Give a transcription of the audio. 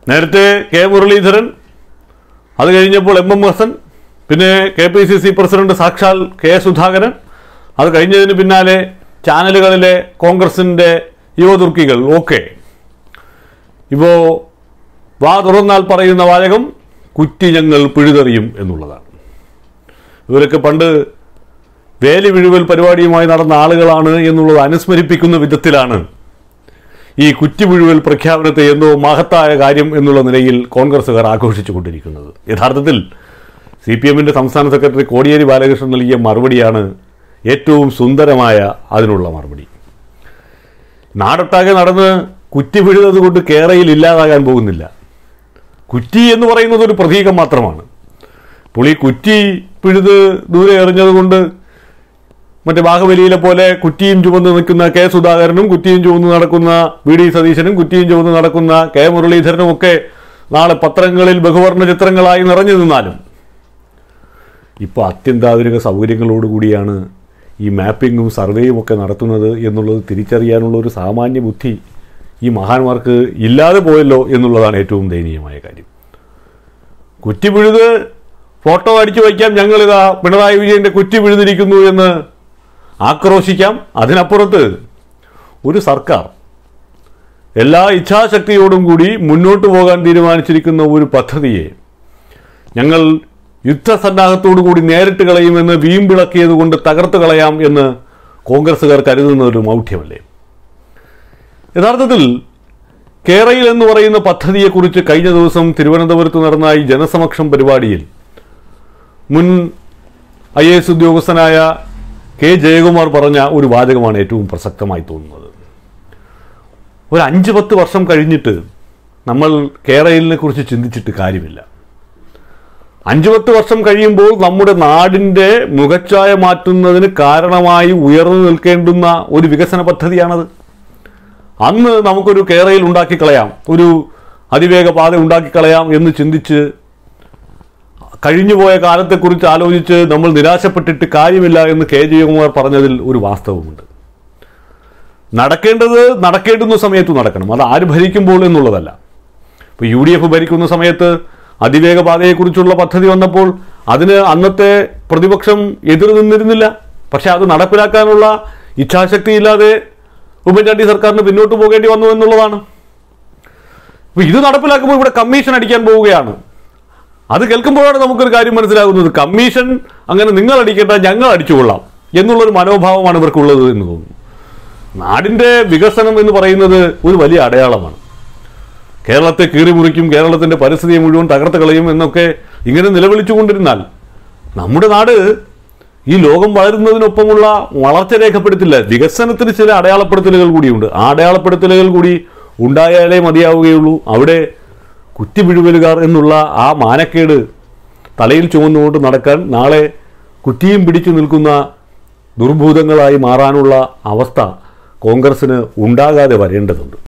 നേരത്തെ കെ മുരളീധരൻ, അത് കഴിഞ്ഞപ്പോൾ എം ഹസൻ, പിന്നെ KPCC പ്രസിഡന്റ് സാക്ഷാൽ കെ സുധാകരൻ, അത് കഴിഞ്ഞതിന് പിന്നാലെ ചാനലുകളിലെ കോൺഗ്രസിൻ്റെ യുവതുർക്കികൾ ഒക്കെ ഇപ്പോൾ വാ തുറന്നാൽ പറയുന്ന വാചകം കുറ്റി ഞങ്ങൾ പിഴുതെറിയും എന്നുള്ളതാണ്. ഇവരൊക്കെ പണ്ട് വേലി വിഴുവൽ പരിപാടിയുമായി നടന്ന ആളുകളാണ് എന്നുള്ളത് അനുസ്മരിപ്പിക്കുന്ന വിധത്തിലാണ് ഈ കുറ്റി വിഴുവൽ പ്രഖ്യാപനത്തെ എന്തോ മഹത്തായ കാര്യം എന്നുള്ള നിലയിൽ കോൺഗ്രസ്സുകാർ ആഘോഷിച്ചു കൊണ്ടിരിക്കുന്നത്. യഥാർത്ഥത്തിൽ CPMന്റെ സംസ്ഥാന സെക്രട്ടറി കോടിയേരി ബാലകൃഷ്ണൻ നൽകിയ മറുപടിയാണ് ഏറ്റവും സുന്ദരമായ അതിനുള്ള മറുപടി. നാടൊട്ടാകെ നടന്ന് കുറ്റി പിഴുതത് കൊണ്ട് കേരളയിൽ ഇല്ലാതാകാൻ പോകുന്നില്ല. കുറ്റി എന്ന് പറയുന്നത് ഒരു പ്രതീകം മാത്രമാണ്. പുളി കുറ്റി പിഴുത് ദൂരെ എറിഞ്ഞതുകൊണ്ട് മറ്റേ ബാഹുബലിയിലെ പോലെ കുറ്റിയും ചുമന്ന് നിൽക്കുന്ന കെ സുധാകരനും, കുറ്റിയും ചുമന്ന് നടക്കുന്ന VD സതീശനും, കുറ്റിയും ചുമന്ന് നടക്കുന്ന കെ മുരളീധരനും ഒക്കെ നാളെ പത്രങ്ങളിൽ ബഹുവർണ്ണ ചിത്രങ്ങളായി നിറഞ്ഞു നിന്നാലും ഇപ്പോൾ അത്യന്താധുനിക സൗകര്യങ്ങളോടുകൂടിയാണ് ഈ മാപ്പിങ്ങും സർവേയും ഒക്കെ നടത്തുന്നത് എന്നുള്ളത് തിരിച്ചറിയാനുള്ള ഒരു സാമാന്യ ബുദ്ധി ഈ മഹാന്മാർക്ക് ഇല്ലാതെ പോയല്ലോ എന്നുള്ളതാണ് ഏറ്റവും ദയനീയമായ കാര്യം. കുറ്റി പിഴുത് ഫോട്ടോ അടിച്ചു വയ്ക്കാം, ഞങ്ങളിതാ പിണറായി വിജയൻ്റെ കുറ്റി പിഴുതിരിക്കുന്നു എന്ന് ആക്രോശിക്കാം. അതിനപ്പുറത്ത് ഒരു സർക്കാർ എല്ലാ ഇച്ഛാശക്തിയോടും കൂടി മുന്നോട്ട് പോകാൻ തീരുമാനിച്ചിരിക്കുന്ന ഒരു പദ്ധതിയെ ഞങ്ങൾ യുദ്ധസന്നാഹത്തോടു കൂടി നേരിട്ട് കളയുമെന്ന് വീമ്പിളക്കിയത് കൊണ്ട് തകർത്ത് കളയാം എന്ന് കോൺഗ്രസ്സുകാർ കരുതുന്ന ഒരു മൗഢ്യമല്ലേ? യഥാർത്ഥത്തിൽ കേരയിൽ എന്ന് പറയുന്ന പദ്ധതിയെക്കുറിച്ച് കഴിഞ്ഞ ദിവസം തിരുവനന്തപുരത്ത് നടന്ന ഈ ജനസമക്ഷം പരിപാടിയിൽ മുൻ IAS ഉദ്യോഗസ്ഥനായ K ജയകുമാർ പറഞ്ഞ ഒരു വാചകമാണ് ഏറ്റവും പ്രസക്തമായി തോന്നുന്നത്. ഒരു 5-10 വർഷം കഴിഞ്ഞിട്ട് നമ്മൾ കേരളിനെ കുറിച്ച് ചിന്തിച്ചിട്ട് കാര്യമില്ല. 5-10 വർഷം കഴിയുമ്പോൾ നമ്മുടെ നാടിൻ്റെ മുഖച്ഛായ മാറ്റുന്നതിന് കാരണമായി ഉയർന്നു നിൽക്കേണ്ടുന്ന ഒരു വികസന പദ്ധതിയാണത്. അന്ന് നമുക്കൊരു കേരയിൽ ഉണ്ടാക്കിക്കളയാം, ഒരു അതിവേഗ പാത ഉണ്ടാക്കിക്കളയാം എന്ന് ചിന്തിച്ച് കഴിഞ്ഞുപോയ കാലത്തെക്കുറിച്ച് ആലോചിച്ച് നമ്മൾ നിരാശപ്പെട്ടിട്ട് കാര്യമില്ല എന്ന് K ജയകുമാർ പറഞ്ഞതിൽ ഒരു വാസ്തവമുണ്ട്. നടക്കേണ്ടുന്ന സമയത്ത് നടക്കണം. അത് ആര് ഭരിക്കുമ്പോൾ എന്നുള്ളതല്ല. ഇപ്പോൾ UDF ഭരിക്കുന്ന സമയത്ത് അതിവേഗ പാതയെക്കുറിച്ചുള്ള പദ്ധതി വന്നപ്പോൾ അതിന് അന്നത്തെ പ്രതിപക്ഷം എതിർ നിന്നിരുന്നില്ല. പക്ഷെ അത് നടപ്പിലാക്കാനുള്ള ഇച്ഛാശക്തിയില്ലാതെ ഉമ്മൻചാണ്ടി സർക്കാരിന് പിന്നോട്ട് പോകേണ്ടി വന്നു എന്നുള്ളതാണ്. അപ്പോൾ ഇത് നടപ്പിലാക്കുമ്പോൾ ഇവിടെ കമ്മീഷൻ അടിക്കാൻ പോവുകയാണ്. അത് കേൾക്കുമ്പോഴാണ് നമുക്കൊരു കാര്യം മനസ്സിലാകുന്നത്. കമ്മീഷൻ അങ്ങനെ നിങ്ങൾ അടിക്കേണ്ട, ഞങ്ങൾ അടിച്ചുകൊള്ളാം എന്നുള്ളൊരു മനോഭാവമാണ് ഇവർക്കുള്ളത് എന്ന് തോന്നുന്നു. നാടിൻ്റെ വികസനം എന്ന് പറയുന്നത് ഒരു വലിയ അടയാളമാണ്. കേരളത്തെ കീറിമുറിക്കും, കേരളത്തിൻ്റെ പരിസ്ഥിതിയെ മുഴുവൻ തകർത്ത് കളയും എന്നൊക്കെ ഇങ്ങനെ നിലവിളിച്ചുകൊണ്ടിരുന്നാൽ നമ്മുടെ നാട് ഈ ലോകം വളരുന്നതിനൊപ്പമുള്ള വളർച്ച രേഖപ്പെടുത്തില്ല. വികസനത്തിന് ചില അടയാളപ്പെടുത്തലുകൾ കൂടിയുണ്ട്. ആ അടയാളപ്പെടുത്തലുകൾ കൂടി ഉണ്ടായാലേ മതിയാവുകയുള്ളൂ. അവിടെ കുറ്റിപിഴുവലുകാർ എന്നുള്ള ആ മാനക്കേട് തലയിൽ ചുമന്നുകൊണ്ട് നടക്കാൻ നാളെ കുറ്റിയും പിടിച്ചു നിൽക്കുന്ന ദുർഭൂതങ്ങളായി മാറാനുള്ള അവസ്ഥ കോൺഗ്രസ്സിന് ഉണ്ടാകാതെ വരേണ്ടതുണ്ട്.